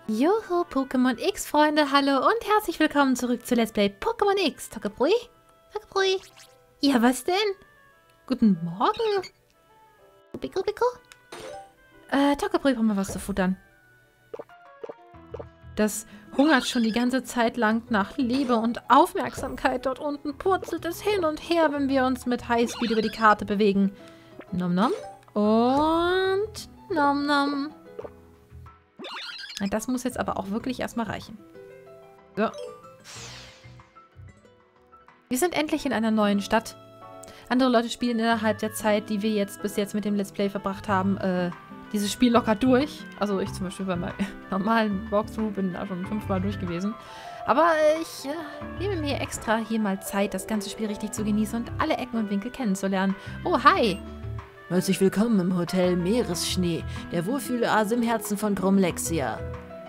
Joho, Pokémon X, Freunde, hallo und herzlich willkommen zurück zu Let's Play Pokémon X. Togebrui? Togebrui? Ja, was denn? Guten Morgen. Biko, Biko? Togebrui, brauchen wir was zu futtern. Das hungert schon die ganze Zeit lang nach Liebe und Aufmerksamkeit. Dort unten purzelt es hin und her, wenn wir uns mit Highspeed über die Karte bewegen. Nom nom. Und nom nom. Das muss jetzt aber auch wirklich erstmal reichen. So. Wir sind endlich in einer neuen Stadt. Andere Leute spielen innerhalb der Zeit, die wir bis jetzt mit dem Let's Play verbracht haben, dieses Spiel locker durch. Also ich zum Beispiel bei meinem normalen Walkthrough bin da schon 5-mal durch gewesen. Aber ich nehme mir extra hier mal Zeit, das ganze Spiel richtig zu genießen und alle Ecken und Winkel kennenzulernen. Oh, hi! Herzlich willkommen im Hotel Meeresschnee, der Wohlfühloase im Herzen von Chromlexia.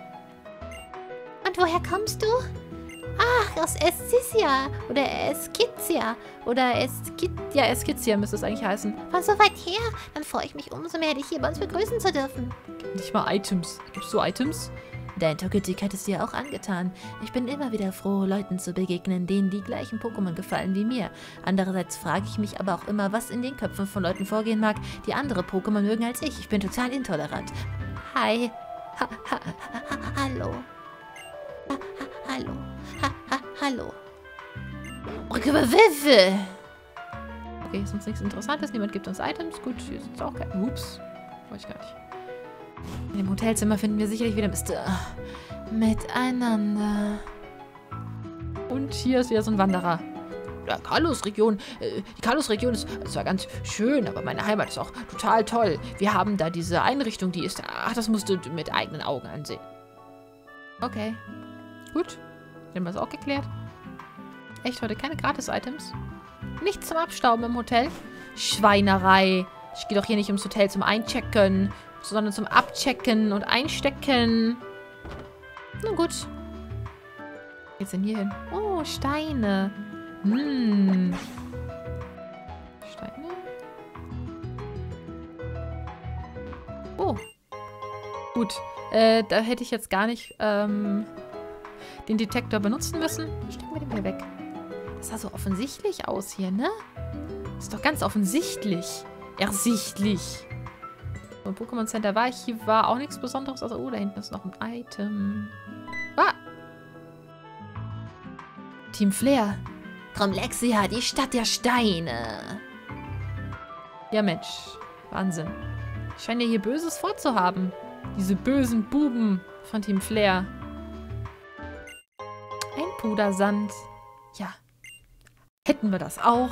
Und woher kommst du? Ach, aus Escisia oder Eskizia oder Eskizia müsste es eigentlich heißen. Von so weit her? Dann freue ich mich umso mehr, dich hier bei uns begrüßen zu dürfen. Nicht mal Items. Gibst du Items? Dein Togetic hat es dir auch angetan. Ich bin immer wieder froh, Leuten zu begegnen, denen die gleichen Pokémon gefallen wie mir. Andererseits frage ich mich aber auch immer, was in den Köpfen von Leuten vorgehen mag, die andere Pokémon mögen als ich. Ich bin total intolerant. Hi. Hallo. Hallo. Hallo. Okay, ist uns nichts Interessantes. Niemand gibt uns Items. Gut, hier sitzt auch kein... Ups. Wollte ich gar nicht. In dem Hotelzimmer finden wir sicherlich wieder miteinander. Und hier ist wieder so ein Wanderer. Ja, Kalos-Region. Die Kalos-Region ist zwar ganz schön, aber meine Heimat ist auch total toll. Wir haben da diese Einrichtung, die ist... Ach, das musst du mit eigenen Augen ansehen. Okay. Gut. Haben wir das auch geklärt? Echt, heute keine Gratis-Items? Nichts zum Abstauben im Hotel? Schweinerei. Ich gehe doch hier nicht ins Hotel zum Einchecken, sondern zum Abchecken und Einstecken. Nun gut. Wo geht's denn hier hin? Oh, Steine. Steine? Oh. Gut. Da hätte ich jetzt gar nicht den Detektor benutzen müssen. Stecken wir den wieder weg. Das sah so offensichtlich aus hier, ne? Das ist doch ganz offensichtlich. Ersichtlich. Im Pokémon Center war ich. Hier war auch nichts Besonderes. Also, oh, da hinten ist noch ein Item. Ah! Team Flair. Chromlexia, die Stadt der Steine. Ja, Mensch. Wahnsinn. Ich scheine ja hier Böses vorzuhaben. Diese bösen Buben von Team Flair. Ein Pudersand. Ja. Hätten wir das auch.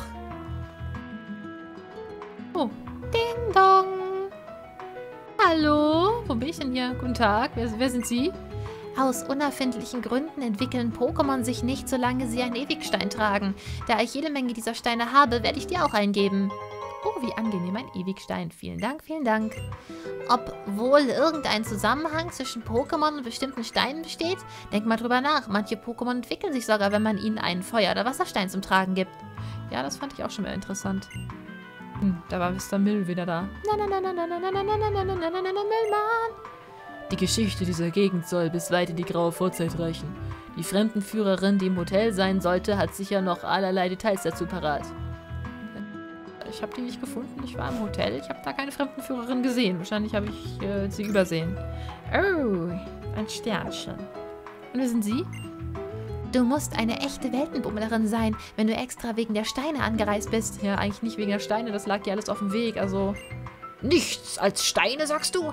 Oh. Ding dong. Hallo? Wo bin ich denn hier? Guten Tag. Wer sind Sie? Aus unerfindlichen Gründen entwickeln Pokémon sich nicht, solange sie einen Ewigstein tragen. Da ich jede Menge dieser Steine habe, werde ich dir auch einen geben. Oh, wie angenehm, ein Ewigstein. Vielen Dank, vielen Dank. Ob wohl irgendein Zusammenhang zwischen Pokémon und bestimmten Steinen besteht? Denk mal drüber nach. Manche Pokémon entwickeln sich sogar, wenn man ihnen einen Feuer- oder Wasserstein zum Tragen gibt. Ja, das fand ich auch schon mal interessant. Da war Mr. Mill wieder da. Müllmann. Die Geschichte dieser Gegend soll bis weit in die graue Vorzeit reichen. Die Fremdenführerin, die im Hotel sein sollte, hat sicher noch allerlei Details dazu parat. Ich habe die nicht gefunden. Ich war im Hotel. Ich habe da keine Fremdenführerin gesehen. Wahrscheinlich habe ich sie übersehen. Oh, ein Sternchen. Und wer sind Sie? Du musst eine echte Weltenbummlerin sein, wenn du extra wegen der Steine angereist bist. Ja, eigentlich nicht wegen der Steine. Das lag ja alles auf dem Weg, also... Nichts als Steine, sagst du?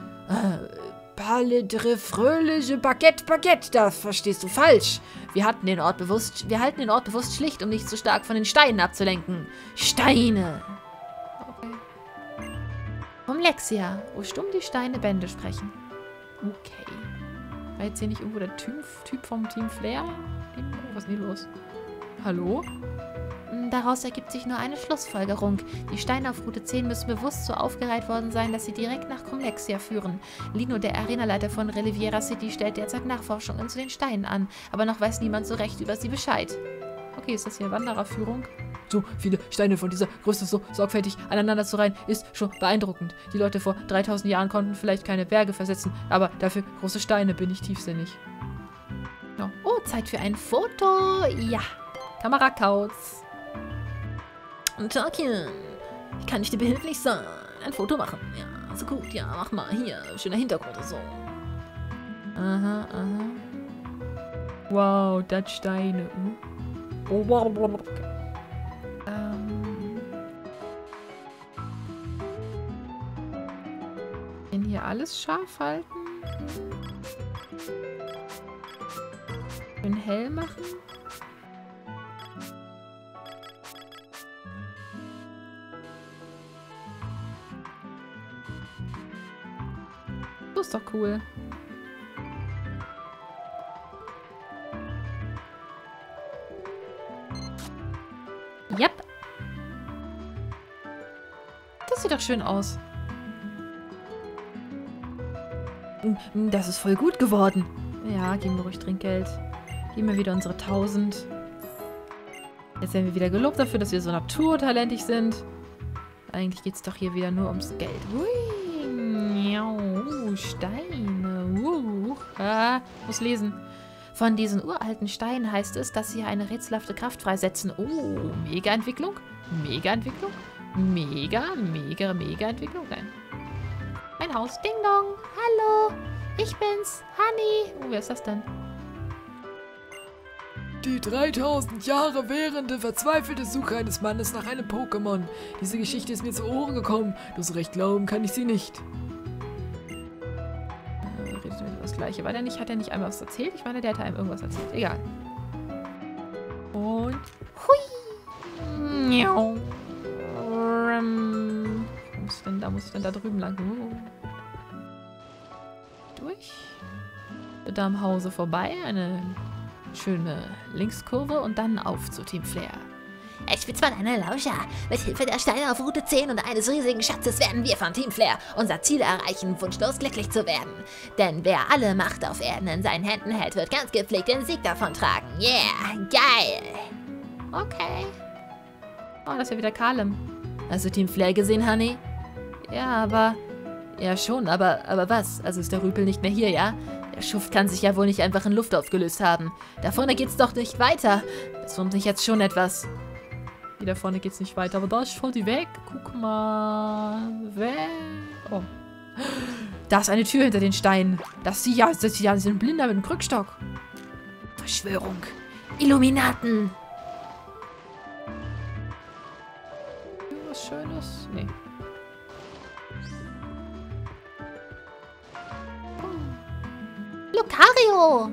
Palais fröhliche Baguette, das verstehst du falsch. Wir halten den Ort bewusst schlicht, um nicht so stark von den Steinen abzulenken. Steine! Okay. Chromlexia, wo stumm die Steine Bände sprechen. Okay. War jetzt hier nicht irgendwo der Typ vom Team Flair? Was ist denn hier los? Hallo? Daraus ergibt sich nur eine Schlussfolgerung. Die Steine auf Route 10 müssen bewusst so aufgereiht worden sein, dass sie direkt nach Chromlexia führen. Lino, der Arenaleiter von Reliviera City, stellt derzeit Nachforschungen zu den Steinen an, aber noch weiß niemand so recht über sie Bescheid. Okay, ist das hier Wandererführung? so viele Steine von dieser Größe so sorgfältig aneinander zu reihen, ist schon beeindruckend. Die Leute vor 3000 Jahren konnten vielleicht keine Berge versetzen, aber dafür große Steine, bin ich tiefsinnig. Ja. Oh, Zeit für ein Foto. Ja. Kamerakauz. Tagchen. Wie kann ich dir behilflich sein? Ein Foto machen. Ja, so gut. Ja, mach mal. Hier, schöner Hintergrund und so. Aha, aha. Wow, das Steine. Oh, wow, wow. Okay. Hier alles scharf halten. Schön hell machen. Das ist doch cool. Yep. Das sieht doch schön aus. Das ist voll gut geworden. Ja, geben wir ruhig Trinkgeld. Geben wir wieder unsere 1000. Jetzt werden wir wieder gelobt dafür, dass wir so naturtalentig sind. Eigentlich geht es doch hier wieder nur ums Geld. Hui, Steine. Muss lesen. Von diesen uralten Steinen heißt es, dass sie eine rätselhafte Kraft freisetzen. Oh, Mega-Entwicklung? Mega-Entwicklung? Mega-Entwicklung? Nein. Ein Haus. Ding Dong. Hallo. Ich bin's. Honey. Oh, wer ist das denn? Die 3000 Jahre währende verzweifelte Suche eines Mannes nach einem Pokémon. Diese Geschichte ist mir zu Ohren gekommen. Du so recht glauben kann ich sie nicht. Redet mir das Gleiche. Hat er nicht einmal was erzählt? Ich meine, der hätte einem irgendwas erzählt. Egal. Und... Hui. Da muss ich dann da drüben lang. Durch. Da am Hause vorbei. Eine schöne Linkskurve und dann auf zu Team Flare. Ich bin zwar deine Lauscher. Mit Hilfe der Steine auf Route 10 und eines riesigen Schatzes werden wir von Team Flare unser Ziel erreichen, wunschlos glücklich zu werden. Denn wer alle Macht auf Erden in seinen Händen hält, wird ganz gepflegt den Sieg davontragen. Yeah, geil. Okay. Oh, das ist ja wieder Kalem. Hast du Team Flare gesehen, Honey? Ja, aber... Ja, schon, aber was? Also ist der Rüpel nicht mehr hier, ja? Der Schuft kann sich ja wohl nicht einfach in Luft aufgelöst haben. Da vorne geht's doch nicht weiter. Das wurmt mich jetzt schon etwas. Hier da vorne geht's nicht weiter, aber da ist voll die weg. Guck mal. Oh. Da ist eine Tür hinter den Steinen. Das sind ein Blinder mit einem Krückstock. Verschwörung. Illuminaten. Was Schönes? Nee. Lucario!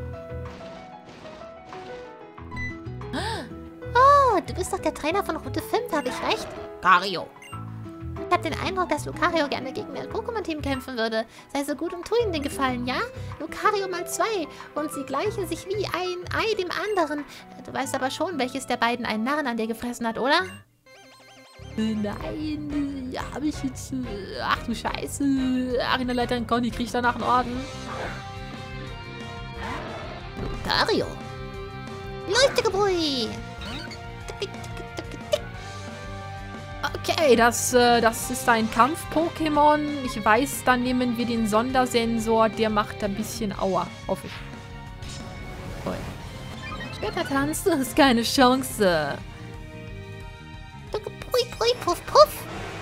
Oh, du bist doch der Trainer von Route 5, habe ich recht? Lucario. Ich habe den Eindruck, dass Lucario gerne gegen ein Pokémon-Team kämpfen würde. Sei so gut und tu ihm den Gefallen, ja? Lucario mal 2 und sie gleichen sich wie ein Ei dem anderen. Du weißt aber schon, welches der beiden einen Narren an dir gefressen hat, oder? Nein, ja, habe ich jetzt... Ach du Scheiße. Arenaleiterin Conny kriegt danach einen Orden. Lucario. Leuchtegabui. Okay, das ist ein Kampf-Pokémon. Ich weiß, dann nehmen wir den Sondersensor. Der macht ein bisschen Aua. Hoffe ich. Oh ja. Schwertertanz, das ist keine Chance. Pui, puff, puff.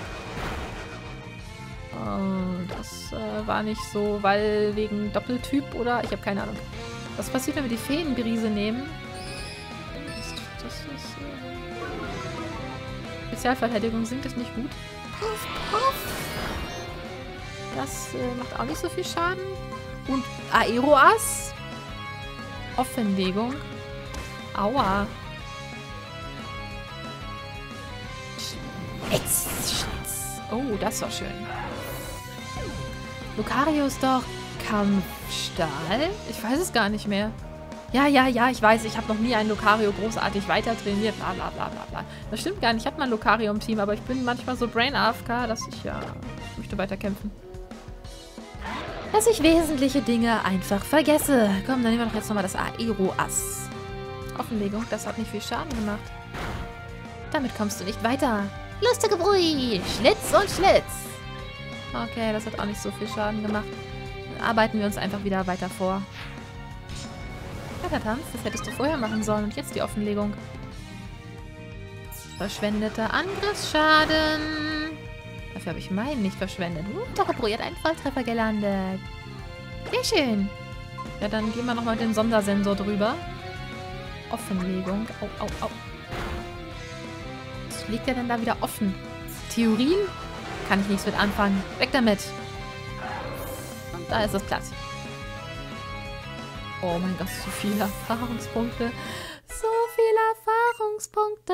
Oh, das war nicht so, weil wegen Doppeltyp oder... Ich habe keine Ahnung. Was passiert, wenn wir die Feenbrise nehmen? Das ist... Spezialverteidigung sinkt es nicht gut. Puff, puff. Das macht auch nicht so viel Schaden. Und Aeroas. Offenlegung. Aua. Oh, das war schön. Lucario ist doch Kampfstahl? Ich weiß es gar nicht mehr. Ja, ich weiß. Ich habe noch nie einen Lucario großartig weiter trainiert. Bla, bla, bla, bla, bla. Das stimmt gar nicht. Ich habe mal ein Lucario im Team, aber ich bin manchmal so Brain-AFK, dass ich möchte weiterkämpfen. Dass ich wesentliche Dinge einfach vergesse. Komm, dann nehmen wir doch jetzt nochmal das Aero-Ass. Offenlegung, das hat nicht viel Schaden gemacht. Damit kommst du nicht weiter. Lustige Brui! Schlitz und Schlitz! Okay, das hat auch nicht so viel Schaden gemacht. Dann arbeiten wir uns einfach wieder weiter vor. Tanz, das hättest du vorher machen sollen. Und jetzt die Offenlegung. Verschwendeter Angriffsschaden. Dafür habe ich meinen nicht verschwendet. Tokabrui hat einen Volltreffer gelandet. Sehr schön. Ja, dann gehen wir nochmal mit dem Sondersensor drüber. Offenlegung. Au, au, au. Was liegt ja denn da wieder offen? Theorien? Kann ich nichts mit anfangen. Weg damit. Und da ist es platt. Oh mein Gott, so viele Erfahrungspunkte. So viele Erfahrungspunkte.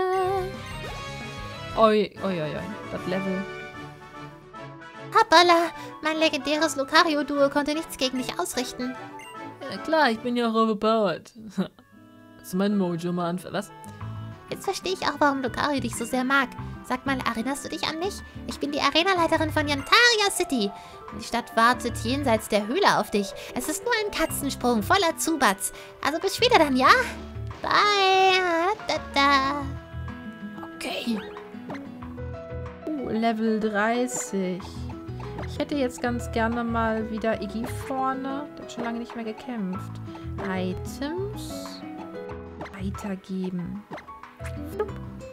Oi, oi, oi, oi. Das Level. Hoppala, mein legendäres Lucario-Duo konnte nichts gegen dich ausrichten. Ja klar, ich bin ja auch overpowered. Das ist mein Mojo, Mann. Was? Jetzt verstehe ich auch, warum Lucario dich so sehr mag. Sag mal, erinnerst du dich an mich? Ich bin die Arenaleiterin von Yantaria City. Die Stadt wartet jenseits der Höhle auf dich. Es ist nur ein Katzensprung voller Zubats. Also bis später dann, ja? Bye. Da, da. Okay. Level 30. Ich hätte jetzt ganz gerne mal wieder Iggy vorne. Der hat schon lange nicht mehr gekämpft. Items. Weitergeben. Flup.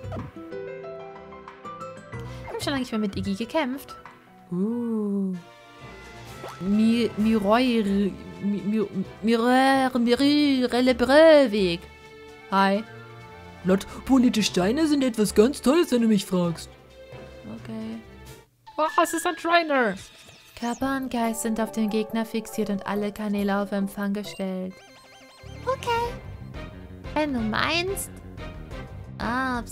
Ich habe schon lange nicht mehr mit Iggy gekämpft. Mirrelebreweg. Hi. Blattpolierte Steine sind etwas ganz Tolles, wenn du mich fragst. Okay. Oh, es ist ein Trainer. Körper und Geist sind auf den Gegner fixiert und alle Kanäle auf Empfang gestellt. Okay. Wenn du meinst. Ah,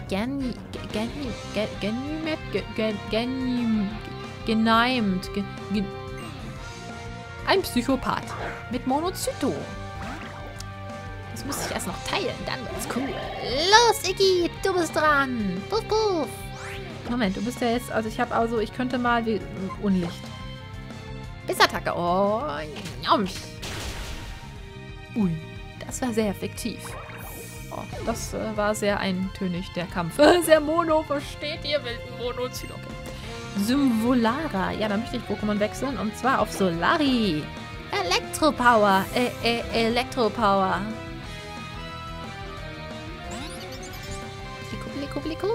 Geneimt. Ein Psychopath. Mit Monozyto. Das muss ich erst noch teilen, dann wird's cool. Los, Iggy, du bist dran. Puff, puff. Moment, du bist ja jetzt, also ich könnte mal wie Unlicht. Bissattacke. Oh, njomsch. Ui, das war sehr effektiv. Oh, das war sehr eintönig, der Kampf. Sehr mono, versteht ihr, wilden Monozyt. Okay. Symvolara. Ja, da möchte ich Pokémon wechseln und zwar auf Solari. Elektropower. Elektropower. Liku.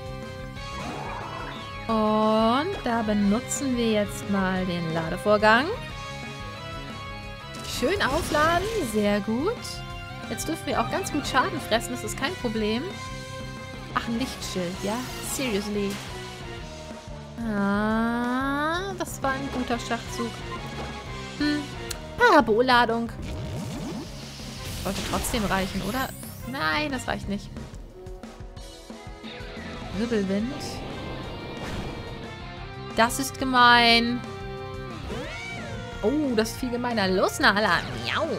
Und da benutzen wir jetzt mal den Ladevorgang. Schön aufladen, sehr gut. Jetzt dürfen wir auch ganz gut Schaden fressen, das ist kein Problem. Ach, ein Lichtschild, ja? Seriously. Ah, das war ein guter Schachzug. Parabolladung. Sollte trotzdem reichen, oder? Nein, das reicht nicht. Wirbelwind. Das ist gemein. Oh, das ist viel gemeiner. Los, Nala. Miau.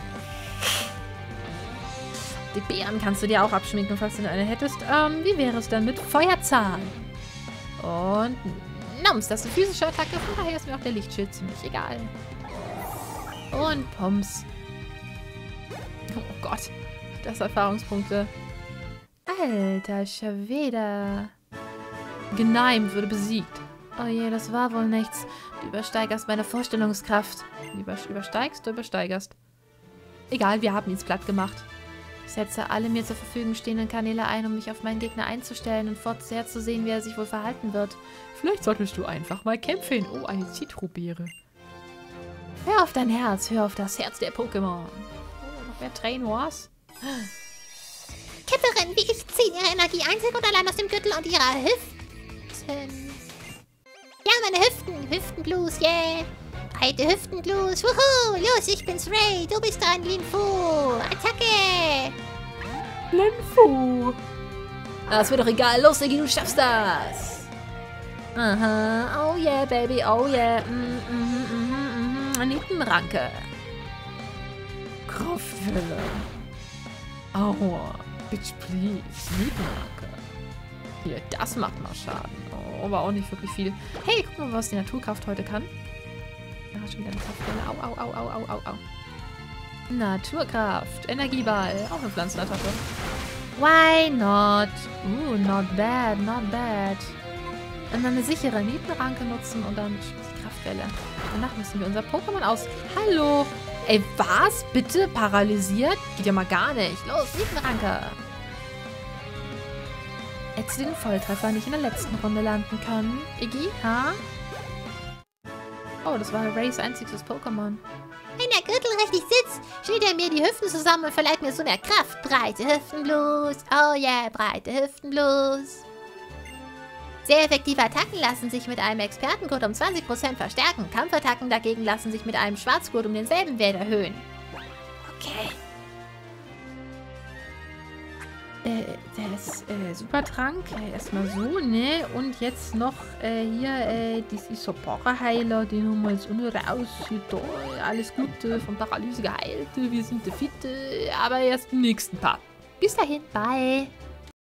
Die Beeren kannst du dir auch abschminken, falls du eine hättest. Wie wäre es denn mit Feuerzahn? Und Noms, das ist eine physische Attacke. Von daher ist mir auch der Lichtschild ziemlich egal. Und Poms. Oh Gott. Das Erfahrungspunkte. Alter Schwede. Geneimt wurde besiegt. Oh je, das war wohl nichts. Du übersteigerst meine Vorstellungskraft. Übersteigst? Du übersteigerst. Egal, wir haben ihn platt gemacht. Ich setze alle mir zur Verfügung stehenden Kanäle ein, um mich auf meinen Gegner einzustellen und vorherzusehen, wie er sich wohl verhalten wird. Vielleicht solltest du einfach mal kämpfen. Oh, eine Zitrobeere. Hör auf dein Herz, hör auf das Herz der Pokémon. Oh, noch mehr Train Wars. Kämpferinnen wie ich ziehen ihre Energie einzig und allein aus dem Gürtel und ihrer Hüften. Ja, meine Hüften. Hüftenblues, yeah. Breite Hüftenblues. Wuhu, los, ich bin's Ray. Du bist dran, Linfu. Attacke. Linfu. Das wird doch egal. Los, Iggy, du schaffst das. Aha. Oh yeah, baby. Oh yeah. Nietenranke. Kraftwelle. Aua. Bitch, please. Nietenranke. Hier, das macht mal Schaden. Oh, aber auch nicht wirklich viel. Hey, guck mal, was die Naturkraft heute kann. Da hat schon wieder eine Kraftwelle. Au, au, au, au, au, au, au. Naturkraft. Energieball. Auch eine Pflanzenattacke. Why not? Not bad, not bad. Und dann eine sichere Nietenranke nutzen und dann die Kraftwelle. Danach müssen wir unser Pokémon aus... Hallo! Ey, was? Bitte? Paralysiert? Geht ja mal gar nicht. Los, Nietenranke! Hättest du den Volltreffer nicht in der letzten Runde landen können? Iggy, ha? Oh, das war Rays einziges Pokémon. Wenn der Gürtel richtig sitzt, steht er mir die Hüften zusammen und verleiht mir so mehr Kraft. Breite Hüften bloß. Oh yeah, breite Hüften bloß. Sehr effektive Attacken lassen sich mit einem Expertengurt um 20% verstärken. Kampfattacken dagegen lassen sich mit einem Schwarzgurt um denselben Wert erhöhen. Okay. Das Supertrank, erstmal so, ne? Und jetzt noch hier, diese Sopora-Heiler, den haben wir jetzt auch noch raus. Da, alles Gute, von Paralyse geheilt, wir sind der Fitte, aber erst im nächsten Part. Bis dahin, bye.